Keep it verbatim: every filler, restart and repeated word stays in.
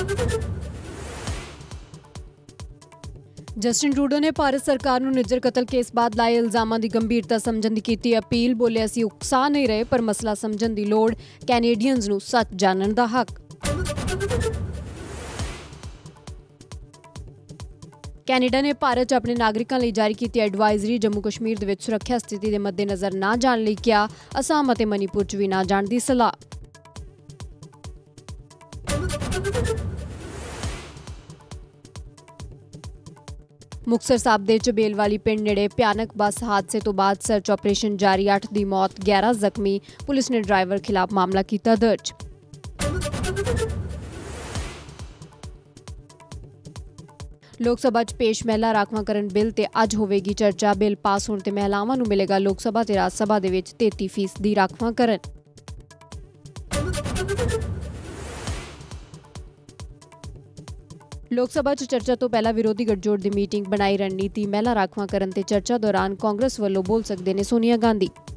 Justin Trudeau ने भारत सरकार ਨੂੰ ਨਿੱਜਰ ਕਤਲ ਕੇਸ ਬਾਅਦ ਲਾਏ ਇਲਜ਼ਾਮਾਂ ਦੀ ਗੰਭੀਰਤਾ ਸਮਝਣ ਦੀ ਕੀਤੀ ਅਪੀਲ। ਬੋਲੇ ਅਸੀਂ ਉਕਸਾ ਨਹੀਂ ਰਹੇ ਪਰ ਮਸਲਾ ਸਮਝਣ ਦੀ ਲੋੜ, ਕੈਨੇਡੀਅਨਜ਼ ਨੂੰ ਸੱਚ ਜਾਣਨ ਦਾ ਹੱਕ। ਕੈਨੇਡਾ ਨੇ ਭਾਰਤ 'ਚ ਆਪਣੇ ਨਾਗਰਿਕਾਂ ਲਈ ਜਾਰੀ ਕੀਤੀ ਐਡਵਾਈਜ਼ਰੀ। ਜੰਮੂ ਕਸ਼ਮੀਰ ਦੇ ਵਿੱਚ ਸੁਰੱਖਿਆ ਸਥਿਤੀ ਦੇ ਮੱਦੇਨਜ਼ਰ ਨਾ ਜਾਣ ਲਈ ਕਿਹਾ। ਅਸਾਮ ਅਤੇ ਮਨੀਪੁਰ 'ਚ ਵੀ ਨਾ ਜਾਣ ਦੀ ਸਲਾਹ। ਮੁਕਤਸਰ ਸਾਹਿਬ ਦੇ ਝਬੇਲ ਵਾਲੀ ਪਿੰਡ ਨੇੜੇ ਭਿਆਨਕ ਬੱਸ ਹਾਦਸੇ ਤੋਂ ਬਾਅਦ ਸਰਚ ਆਪਰੇਸ਼ਨ ਜਾਰੀ। ਅੱਠ ਦੀ ਮੌਤ, ਗਿਆਰਾਂ ਜ਼ਖਮੀ। ਪੁਲਿਸ ਨੇ ਡਰਾਈਵਰ ਖਿਲਾਫ ਮਾਮਲਾ ਕੀਤਾ ਦਰਜ। ਲੋਕ ਸਭਾ 'ਚ ਪੇਸ਼ ਮਹਿਲਾ ਰਾਖਵਾਂਕਰਨ ਬਿੱਲ ਤੇ ਅੱਜ ਹੋਵੇਗੀ ਚਰਚਾ। ਬਿੱਲ ਪਾਸ ਹੋਣ ਤੇ ਮਹਿਲਾਵਾਂ ਨੂੰ ਮਿਲੇਗਾ ਲੋਕ ਸਭਾ ਤੇ ਰਾਜ ਸਭਾ ਦੇ ਵਿੱਚ ਤੇਤੀ ਫੀਸਦੀ ਰਾਖਵਾਂਕਰਨ। ਲੋਕ ਸਭਾ 'ਚ ਚਰਚਾ ਤੋਂ ਪਹਿਲਾਂ ਵਿਰੋਧੀ ਗੱਠਜੋੜ ਦੀ ਮੀਟਿੰਗ, ਬਣਾਈ ਰਣਨੀਤੀ। ਮਹਿਲਾ ਰਾਖਵਾਂਕਰਨ ਤੇ ਚਰਚਾ ਦੌਰਾਨ ਕਾਂਗਰਸ ਵੱਲੋਂ ਬੋਲ ਸਕਦੇ ਨੇ ਸੋਨੀਆ ਗਾਂਧੀ।